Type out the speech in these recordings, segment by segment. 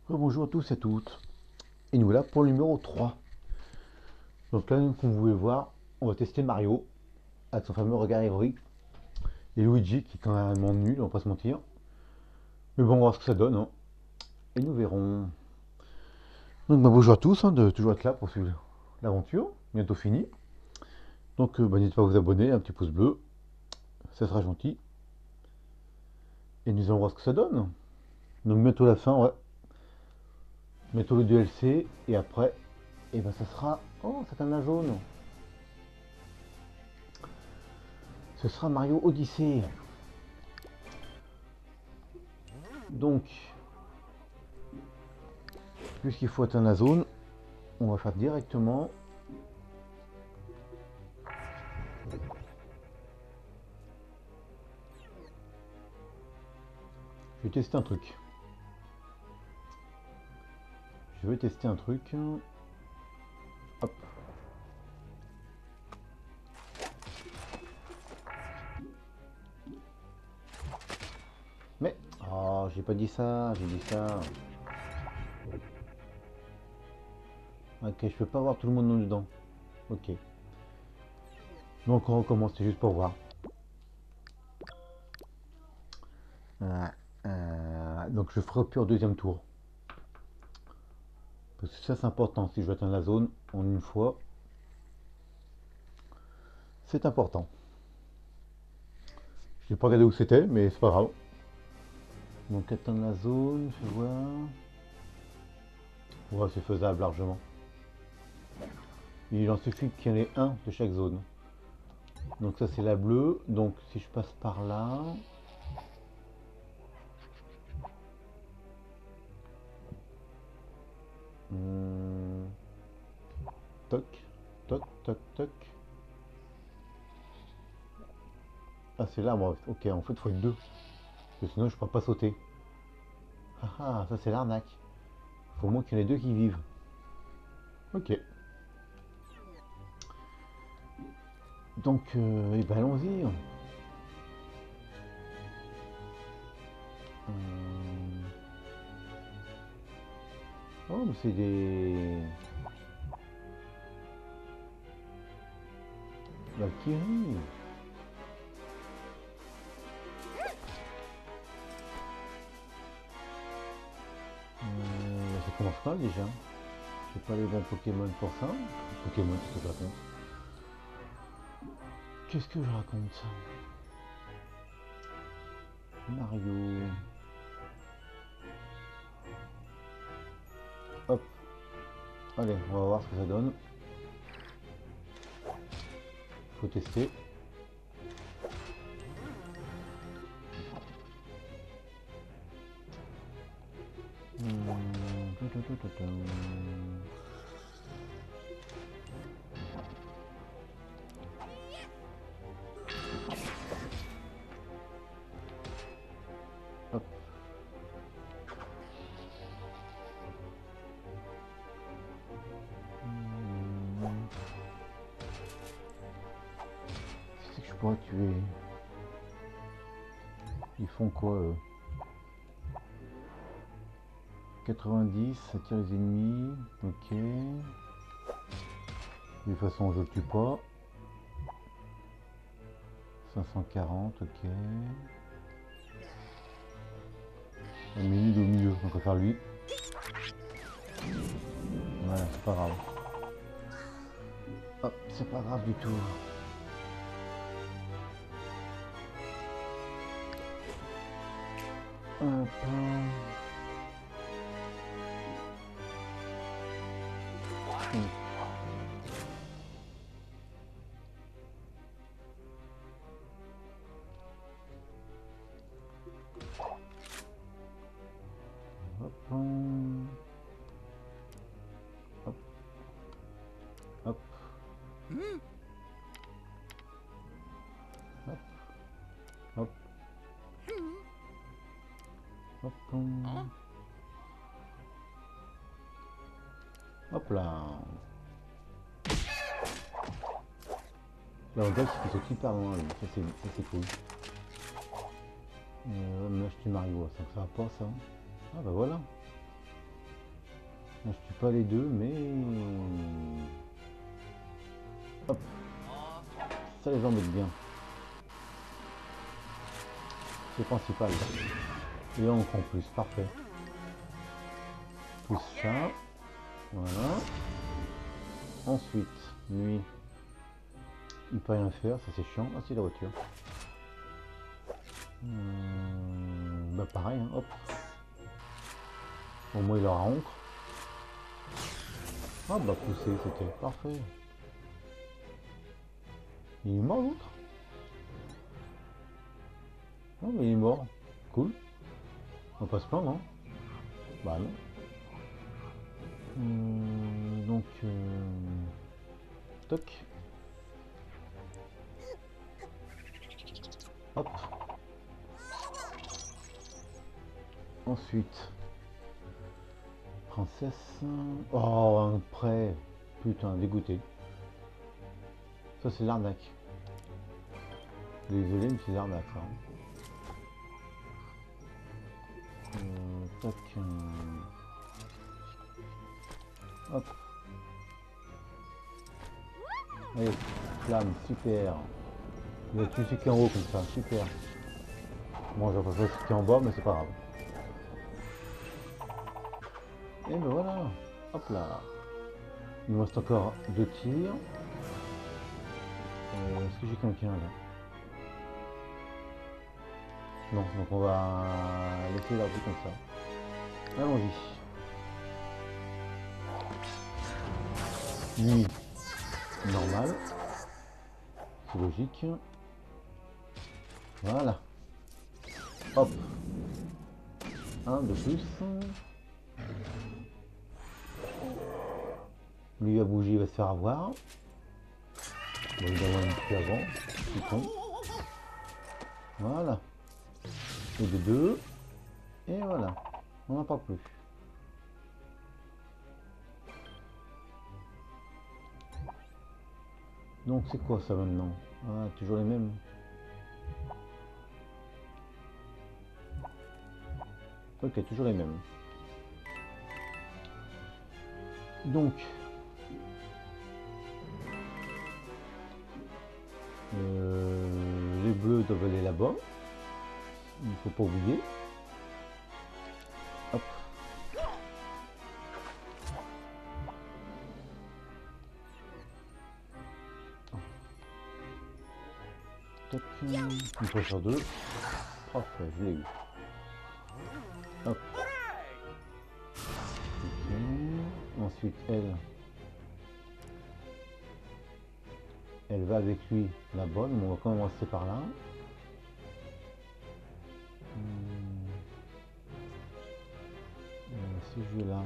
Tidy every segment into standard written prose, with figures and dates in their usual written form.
Bonjour à tous et à toutes. Et nous voilà pour le numéro 3. Donc là, comme vous pouvez voir, on va tester Mario avec son fameux regard héroïque. Et Luigi qui est quand même nul, on va pas se mentir. Mais bon, on va voir ce que ça donne, hein. Et nous verrons. Donc bonjour à tous, hein, de toujours être là pour suivre l'aventure. Bientôt fini. Donc n'hésitez pas à vous abonner, un petit pouce bleu. Ça sera gentil. Et nous allons voir ce que ça donne. Donc bientôt la fin, ouais. Bientôt le DLC. Et après, et ben ça sera. Oh, c'est un jaune. Ce sera Mario Odyssey. Donc, puisqu'il faut atteindre la zone, on va faire directement. Je vais tester un truc. Je vais tester un truc. Hop. Mais, oh, j'ai pas dit ça, j'ai dit ça. Ok, je peux pas voir tout le monde dedans. Ok. Donc on recommence, c'est juste pour voir. Donc je ferai au pire au deuxième tour. Parce que ça c'est important, si je veux atteindre la zone en une fois, c'est important. Je n'ai pas regardé où c'était, mais c'est pas grave. Donc atteindre la zone, je vois. Ouais, c'est faisable largement. Il en suffit qu'il y en ait un de chaque zone. Donc ça c'est la bleue. Donc si je passe par là. Hmm, toc, toc, toc, toc. Ah c'est là, moi. Ok, en fait il faut être deux. Parce que sinon je ne pourrais pas sauter. Ah ah, ça c'est l'arnaque. Il faut au moins qu'il y en ait deux qui vivent. Ok. Donc, eh ben, allons-y. Oh, mais c'est des Valkyries. Ça commence mal déjà. J'ai pas les bons Pokémon pour ça. Pokémon, qu'est-ce que je raconte? Qu'est-ce que je raconte? Mario. Hop. Allez, on va voir ce que ça donne. Faut tester. Hop. C'est que je pourrais tuer. Ils font quoi eux? 90, ça tire les ennemis. Ok. De toute façon, je le tue pas. 540, ok. Un minute au milieu, donc on va faire lui. Voilà, c'est pas grave. Hop, c'est pas grave du tout. Hop. Hop. Hop. Hop. Hop. Hop. Hop. Hop là. Là, on voit qu'il saute hyper loin, lui. Ça, c'est cool. Là, je tue Mario, ça va pas, ça. Ah, bah voilà. Je tue pas les deux, mais... Hop, ça les embête bien. C'est principal. Et on en plus, parfait. Plus ça. Voilà. Ensuite, lui, il peut rien faire, ça c'est chiant. Ah, c'est la voiture. Bah pareil, hein, hop. Au moins il aura encre. Ah bah pousser, c'était parfait. Il est mort l'autre? Non mais il est mort. Cool. On va pas se plaindre, hein. Bah non. Donc toc. Hop. Ensuite. Princesse. Oh un prêt. Putain dégoûté. Ça c'est l'arnaque. Désolé mais c'est l'arnaque ça. Tac. Hop. Allez, flamme, super. Il y a tout ce qui est en haut comme ça, super. Bon, j'ai pas fait ce qui est en bas, mais c'est pas grave. Et ben voilà. Hop là. Il me reste encore 2 tirs. Est-ce que j'ai quelqu'un là? Non, donc on va laisser l'arbre comme ça. Allons-y. Lui, normal. C'est logique. Voilà. Hop. Un de plus. Lui va bouger, il va se faire avoir. Bon, il va avoir une plus avant. C'est con. Voilà. Et de deux. Et voilà. On n'en parle plus. Donc c'est quoi ça maintenant? Ah, toujours les mêmes. Ok, toujours les mêmes. Donc, les bleus doivent aller là-bas. Il faut pas oublier. Hop. Toc. Une fois sur deux. Parfait, je l'ai eu. Hop. Ok. Ensuite, elle va avec lui là-bas, mais on va commencer par là. Ce jeu-là.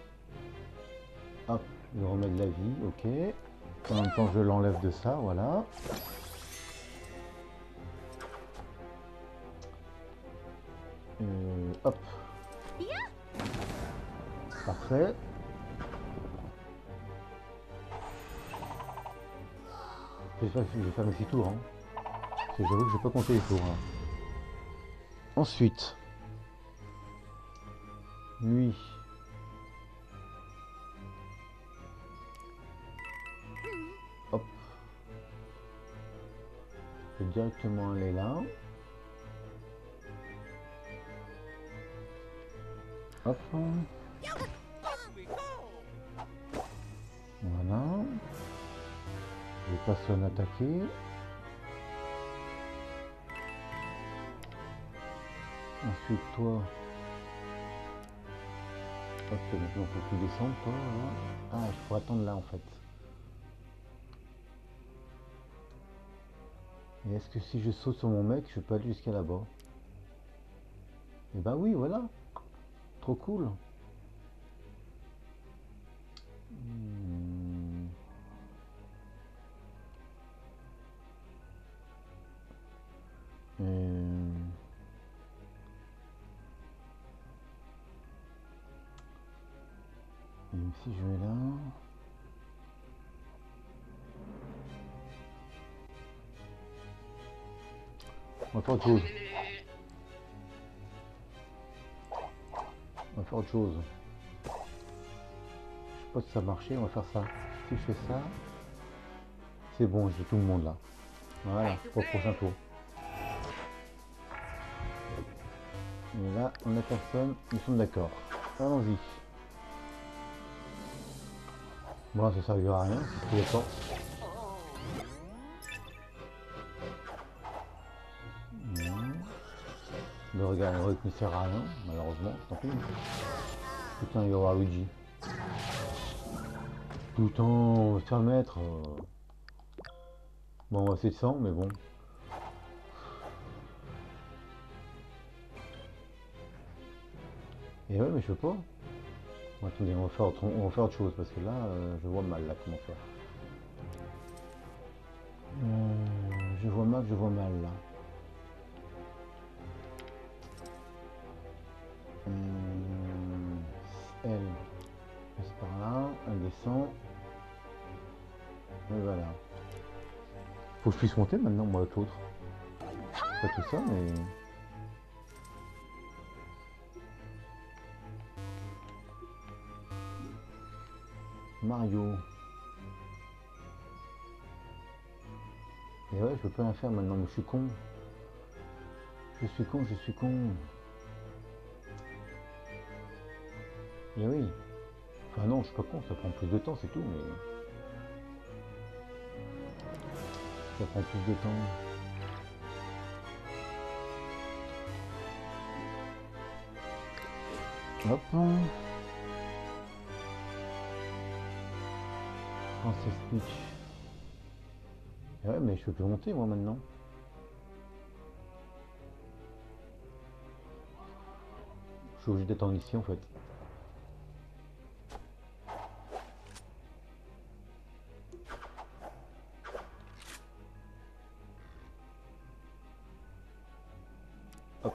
Hop, il remet de la vie, ok. En même temps, je l'enlève de ça, voilà. Hop. Parfait. Je vais faire mes 6 tours. Hein. Parce que j'avoue que je vais pas compter les tours. Hein. Ensuite, lui. Hop. Je vais directement aller là. Hop. Voilà. Je vais pas s'en attaquer. Ensuite, toi. Ok, maintenant faut que tu descendes, toi. Hein. Ah, il faut attendre là en fait. Et est-ce que si je saute sur mon mec, je peux aller jusqu'à là-bas? Et bah oui, voilà. Trop cool. Et si je vais là. On va faire autre chose. On va faire autre chose. pas si ça marchait, on va faire ça. Si je fais ça, c'est bon, j'ai tout le monde là. Voilà, pour le prochain tour. Et là, on a personne, nous sommes d'accord. Allons-y. Bon, ça servira à rien, c'est les portes. Le regard héroïque ne sert à rien, malheureusement, tant pis. Putain, il va y avoir Luigi. Tout le temps, se faire mettre. Bon, on va essayer de 100, mais bon. Et ouais, mais je peux pas. Bon, attendez, on va faire autre chose, parce que là, je vois mal, là, comment faire. Je vois mal, là. Elle passe par là, elle descend. Et voilà. Faut que je puisse monter maintenant, moi, avec l'autre. Pas tout ça, mais... Mario. Et ouais, je peux pas rien faire maintenant, mais je suis con. Je suis con. Et oui. Enfin non, je suis pas con, ça prend plus de temps, c'est tout, mais... Ça prend plus de temps. Hop. Princess Peach. Et ouais, mais je peux plus monter, moi, maintenant. Je suis obligé d'attendre ici, en fait. Hop.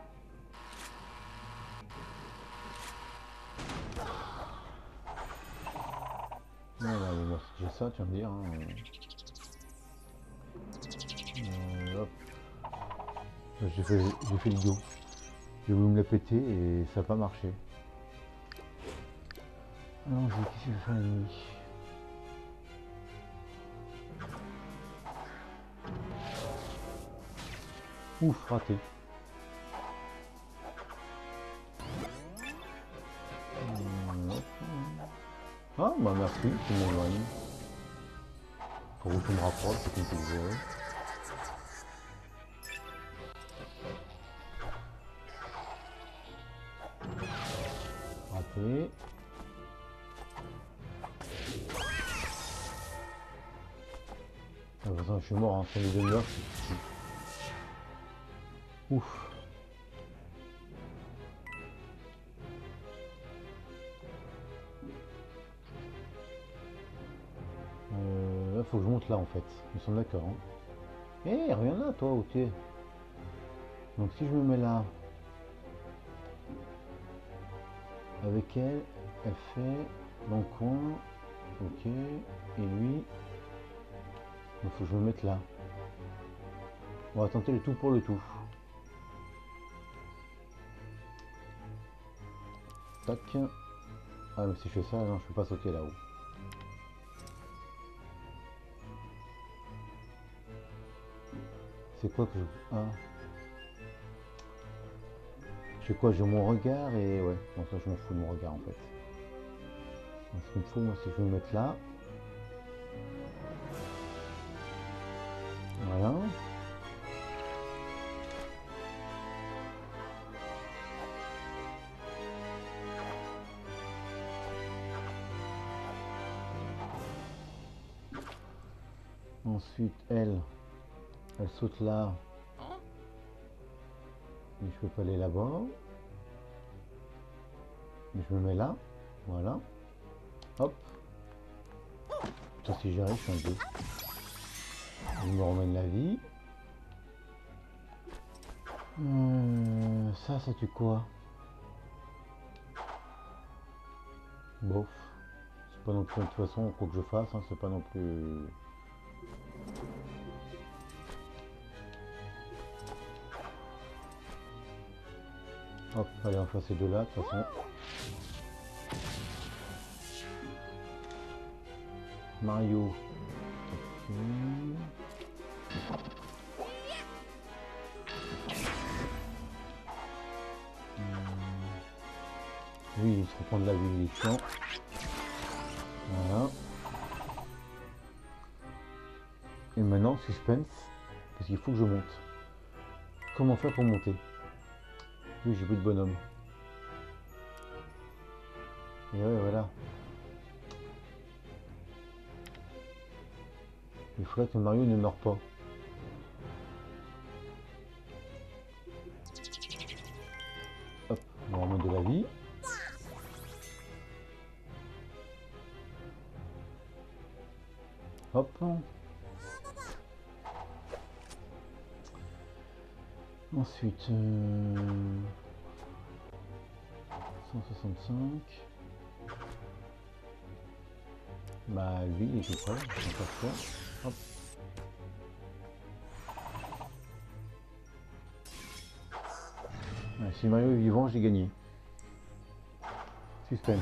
Voilà, bon, bah, j'ai ça, tu vas me dire. Hein. Hop. J'ai fait l'idiot. J'ai voulu me la péter et ça n'a pas marché. Alors, qu'est-ce que je vais faire la nuit? Ouf, raté. Ah, bah merci, tu m'éloignes. Pour où tu me rapproches, c'est comme tu le veux. Raté. De toute façon, je suis mort, hein. Sur les demi-heures, ouf. Là, faut que je monte là en fait. Nous sommes d'accord. Hein. Eh, reviens là, toi, où tu es. Donc, si je me mets là, avec elle, elle fait dans le coin. Ok. Et lui, il faut que je me mette là. On va tenter le tout pour le tout. Tac. Ah, mais si je fais ça, non, je peux pas sauter là-haut. C'est quoi que je... Ah. Je fais quoi? J'ai mon regard et... Ouais, bon ça je m'en fous de mon regard en fait. Donc, ce qu'il me faut, moi, c'est que je vais me mettre là. Voilà. Ensuite, elle saute là. Mais je peux pas aller là-bas. Je me mets là. Voilà. Hop. Putain, si j'y arrive, je suis un 2. Je me remène la vie. Ça tue quoi? Bof. C'est pas non plus, de toute façon, quoi que je fasse, hein, c'est pas non plus... Hop, allez, on fait ces deux là, de toute façon. Mario. Ok. Lui, il se reprend de la vie, il est chiant. Voilà. Et maintenant, suspense, parce qu'il faut que je monte. Comment faire pour monter? Oui, j'ai plus de bonhomme. Et ouais, voilà. Il faudrait que Mario ne meure pas. Hop, on va remettre de la vie. Hop. Ensuite, 165. Bah lui il est tout prêt, on va faire ça. Hop. Ouais, si Mario est vivant, j'ai gagné. Suspense.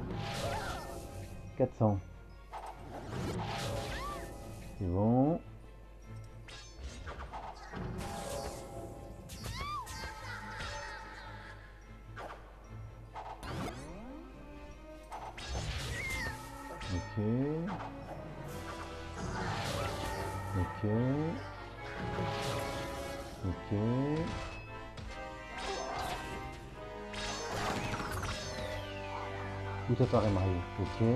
400. C'est bon. Ok. Ok. Ok. Où t'apparaît Mario? Ok.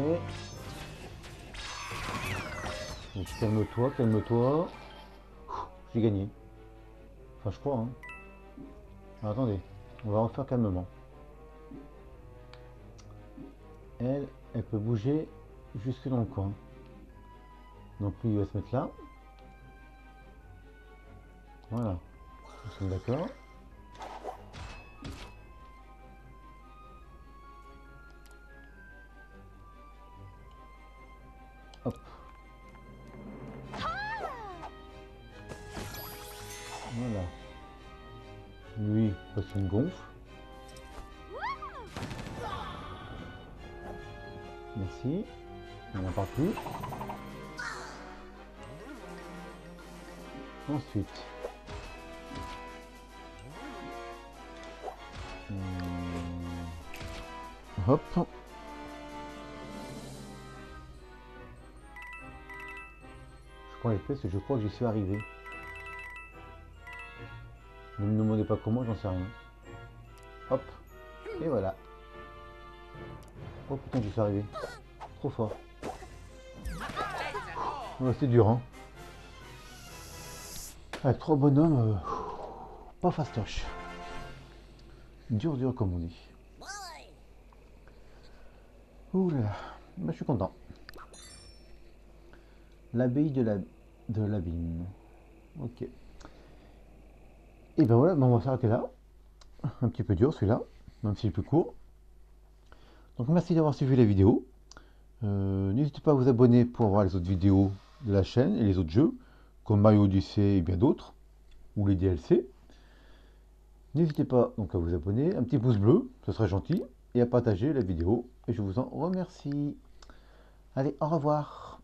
Donc calme-toi, calme-toi. J'ai gagné. Enfin je crois hein. Alors, attendez, on va refaire calmement. Elle peut bouger jusque dans le coin. Donc lui il va se mettre là. Voilà. Nous sommes d'accord. Hop. Voilà. Lui, parce qu'il me gonfle. Merci. On n'en parle plus. Ensuite. Hop. Je prends les fesses et je crois que j'y suis arrivé. Ne me demandez pas comment, j'en sais rien. Hop. Et voilà. Oh putain, j'y suis arrivé. Trop fort. Ouais, c'est dur, hein. Avec 3 bonhommes, pas fastoche. Dur, dur, comme on dit. Ouh là là. Bah, je suis content. L'abbaye de l'abîme. Ok. Et ben voilà, on va s'arrêter là. Un petit peu dur celui-là, même s'il est plus court. Donc merci d'avoir suivi la vidéo. N'hésitez pas à vous abonner pour voir les autres vidéos de la chaîne et les autres jeux, comme Mario Odyssey et bien d'autres, ou les DLC. N'hésitez pas donc à vous abonner, un petit pouce bleu, ce serait gentil, et à partager la vidéo, et je vous en remercie. Allez, au revoir.